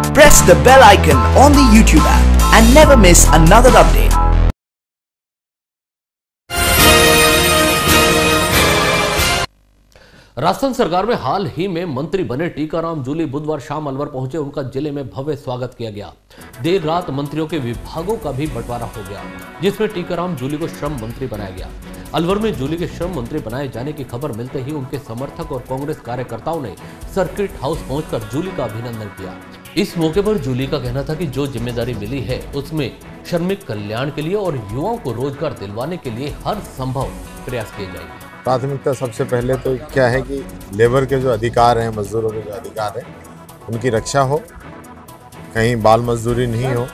Press the bell icon on the YouTube app and never miss another update. Rajasthan सरकार में हाल ही में मंत्री बने टीकाराम जूली बुधवार शाम अलवर पहुंचे। उनका जिले में भव्य स्वागत किया गया। देर रात मंत्रियों के विभागों का भी बंटवारा हो गया, जिसमें टीकाराम जूली को श्रम मंत्री बनाया गया। अलवर में जूली के श्रम मंत्री बनाए जाने की खबर मिलते ही उनके समर्थक और कांग्रेस कार्यकर्ताओं ने सर्किट हाउस पहुंचकर जूली का अभिनंदन किया। इस मौके पर जूली का कहना था कि जो जिम्मेदारी मिली है उसमें श्रमिक कल्याण के लिए और युवाओं को रोजगार दिलवाने के लिए हर संभव प्रयास किए जाएंगे। प्राथमिकता सबसे पहले तो क्या है कि लेबर के जो अधिकार हैं, मजदूरों के जो अधिकार हैं, उनकी रक्षा हो, कहीं बाल मजदूरी नहीं हो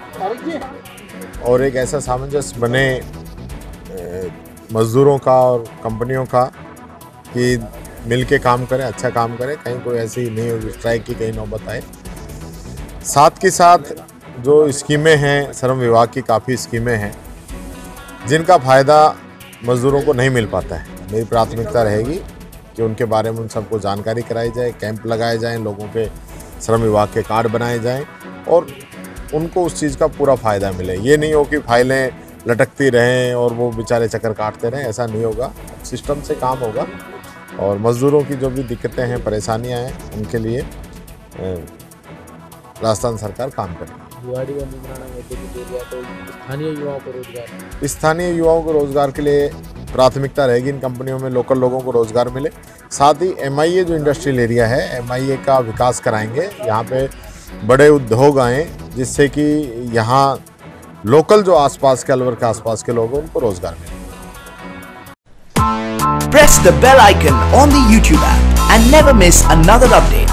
और एक ऐसा सामंजस्य बने मजदूरों का और कंपनियों का कि मिल के काम करें, अच्छा काम करें, कहीं कोई ऐसी नहीं हो स्ट्राइक की कहीं नौबत आए। साथ के साथ जो स्कीमें हैं, श्रम विभाग की काफ़ी स्कीमें हैं जिनका फ़ायदा मजदूरों को नहीं मिल पाता है। मेरी प्राथमिकता रहेगी कि उनके बारे में उन सबको जानकारी कराई जाए, कैंप लगाए जाएं, लोगों के श्रम विभाग के कार्ड बनाए जाएं और उनको उस चीज़ का पूरा फ़ायदा मिले। ये नहीं हो कि फाइलें लटकती रहें और वो बेचारे चक्कर काटते रहें, ऐसा नहीं होगा। सिस्टम से काम होगा और मज़दूरों की जो भी दिक्कतें हैं, परेशानियाँ हैं, उनके लिए राजस्थान सरकार काम करेगी। स्थानीय युवाओं को रोजगार के लिए प्राथमिकता रहेगी। इन कंपनियों में लोकल लोगों को रोजगार मिले। साथ ही MIA जो इंडस्ट्रियल एरिया है, MIA का विकास कराएंगे। यहाँ पे बड़े उद्योग आए जिससे कि यहाँ लोकल जो आसपास के अलवर के आसपास के लोग हैं उनको रोजगार मिले। Press the bell icon on the YouTube app and never miss another update.